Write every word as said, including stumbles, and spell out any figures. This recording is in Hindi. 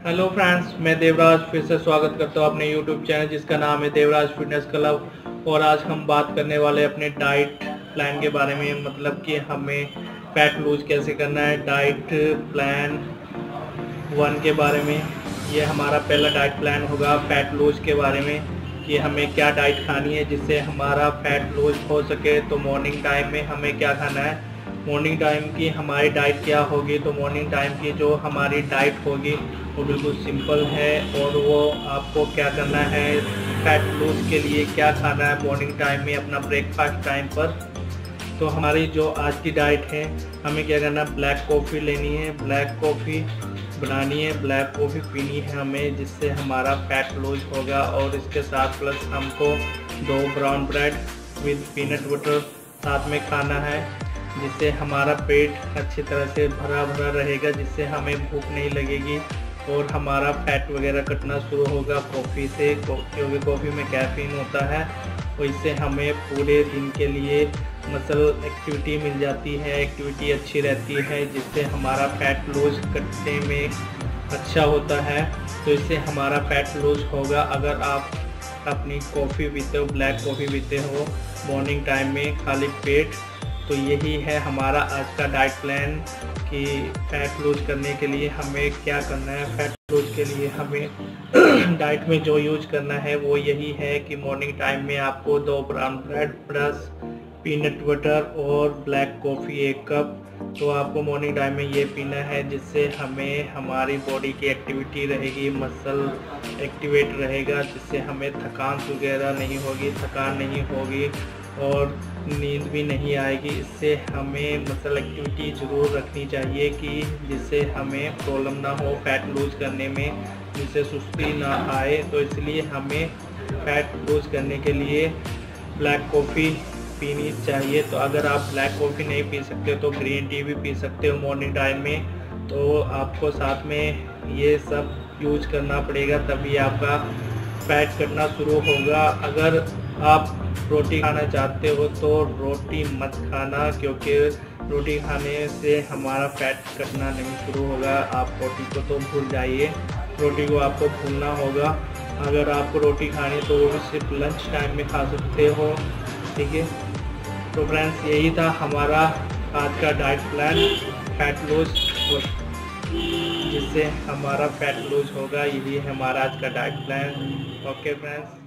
हेलो फ्रेंड्स, मैं देवराज फिर से स्वागत करता हूँ अपने यूट्यूब चैनल जिसका नाम है देवराज फिटनेस क्लब। और आज हम बात करने वाले अपने डाइट प्लान के बारे में, मतलब कि हमें फैट लूज कैसे करना है। डाइट प्लान वन के बारे में, ये हमारा पहला डाइट प्लान होगा फैट लूज के बारे में कि हमें क्या डाइट खानी है जिससे हमारा फैट लूज हो सके। तो मॉर्निंग टाइम में हमें क्या खाना है, मॉर्निंग टाइम की हमारी डाइट क्या होगी। तो मॉर्निंग टाइम की जो हमारी डाइट होगी वो बिल्कुल सिंपल है, और वो आपको क्या करना है, फैट लूज के लिए क्या खाना है मॉर्निंग टाइम में अपना ब्रेकफास्ट टाइम पर। तो हमारी जो आज की डाइट है, हमें क्या करना है, ब्लैक कॉफ़ी लेनी है, ब्लैक कॉफ़ी बनानी है, ब्लैक कॉफ़ी पीनी है हमें, जिससे हमारा फैट लूज होगा। और इसके साथ प्लस हमको दो brown bread with peanut butter साथ में खाना है, जिससे हमारा पेट अच्छी तरह से भरा भरा रहेगा, जिससे हमें भूख नहीं लगेगी और हमारा फैट वगैरह कटना शुरू होगा कॉफ़ी से, क्योंकि कॉफ़ी में कैफीन होता है। और इससे हमें पूरे दिन के लिए मसल एक्टिविटी मिल जाती है, एक्टिविटी अच्छी रहती है, जिससे हमारा फैट लूज करने में अच्छा होता है। तो इससे हमारा फैट लूज होगा अगर आप अपनी कॉफ़ी पीते हो, ब्लैक कॉफ़ी पीते हो मॉर्निंग टाइम में खाली पेट। तो यही है हमारा आज का डाइट प्लान कि फैट लूज करने के लिए हमें क्या करना है। फैट लूज के लिए हमें डाइट में जो यूज करना है वो यही है कि मॉर्निंग टाइम में आपको दो brown bread plus peanut butter और ब्लैक कॉफ़ी एक कप, तो आपको मॉर्निंग टाइम में ये पीना है, जिससे हमें हमारी बॉडी की एक्टिविटी रहेगी, मसल एक्टिवेट रहेगा, जिससे हमें थकान वगैरह नहीं होगी, थकान नहीं होगी और नींद भी नहीं आएगी। इससे हमें मसल एक्टिविटी ज़रूर रखनी चाहिए कि जिससे हमें प्रॉब्लम ना हो फैट लूज करने में, जिससे सुस्ती ना आए। तो इसलिए हमें फैट लूज करने के लिए ब्लैक कॉफ़ी पीनी चाहिए। तो अगर आप ब्लैक कॉफ़ी नहीं पी सकते तो ग्रीन टी भी पी सकते हो मॉर्निंग टाइम में। तो आपको साथ में ये सब यूज करना पड़ेगा, तभी आपका फैट कटना शुरू होगा। अगर आप रोटी खाना चाहते हो तो रोटी मत खाना, क्योंकि रोटी खाने से हमारा फैट कटना नहीं शुरू होगा। आप रोटी को तो भूल जाइए, रोटी को आपको भूलना होगा। अगर आपको रोटी खानी तो वो भी सिर्फ लंच टाइम में खा सकते हो, ठीक है। तो फ्रेंड्स, यही था हमारा आज का डाइट प्लान फैट लूज, जिससे हमारा फैट लूज होगा। यही है हमारा आज का डाइट प्लान। Okay friends.